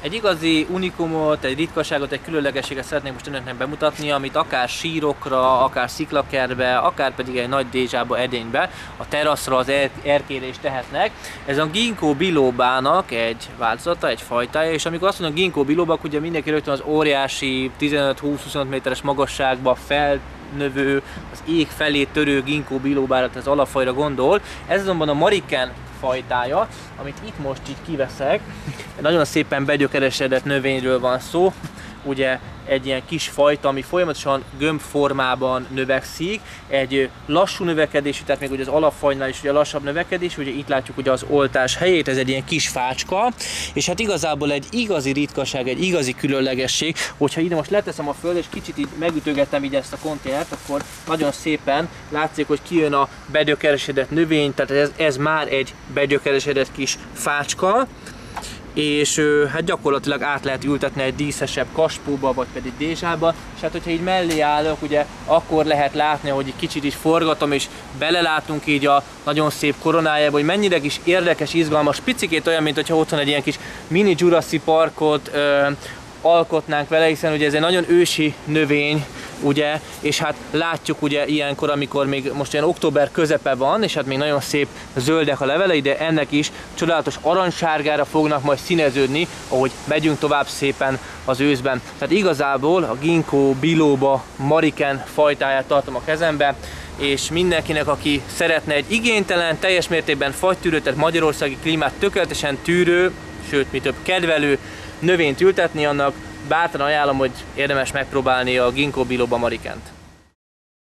Egy igazi unikumot, egy ritkaságot, egy különlegességet szeretnék most önöknek bemutatni, amit akár sírokra, akár sziklakertbe, akár pedig egy nagy dézsába, edénybe, a teraszra az erkére is tehetnek. Ez a ginkgo bilobának egy változata, egy fajtája, és amikor azt mondom ginkgo biloba, ugye mindenki rögtön az óriási 15-20-25 méteres magasságba felnövő, az ég felé törő ginkgo bilobára, az alapfajra gondol. Ez azonban a mariken fajtája, amit itt most így kiveszek. Nagyon szépen begyökeresedett növényről van szó, ugye egy ilyen kis fajta, ami folyamatosan gömbformában növekszik, egy lassú növekedésű, tehát még ugye az alapfajnál is ugye lassabb növekedés, ugye itt látjuk ugye az oltás helyét, ez egy ilyen kis fácska, és hát igazából egy igazi ritkaság, egy igazi különlegesség, hogyha ide most leteszem a föld, és kicsit így megütögetem így ezt a konténert, akkor nagyon szépen látszik, hogy kijön a begyökeresedett növény, tehát ez már egy begyökeresedett kis fácska, és hát gyakorlatilag át lehet ültetni egy díszesebb kaspóba, vagy pedig dézsába, és hát hogyha így mellé állok, ugye akkor lehet látni, hogy egy kicsit így forgatom, és belelátunk így a nagyon szép koronájába, hogy mennyire is érdekes, izgalmas, picikét olyan, mint hogyha otthon egy ilyen kis mini Jurassic Parkot alkotnánk vele, hiszen ugye ez egy nagyon ősi növény, ugye, és hát látjuk ugye ilyenkor, amikor még most ilyen október közepe van, és hát még nagyon szép zöldek a levelei, de ennek is csodálatos aranysárgára fognak majd színeződni, ahogy megyünk tovább szépen az őszben. Tehát igazából a ginkgo biloba mariken fajtáját tartom a kezembe, és mindenkinek, aki szeretne egy igénytelen, teljes mértékben fagytűrő, tehát magyarországi klímát tökéletesen tűrő, sőt, mi több kedvelő növényt ültetni, annak bátran ajánlom, hogy érdemes megpróbálni a ginkgo biloba marikent.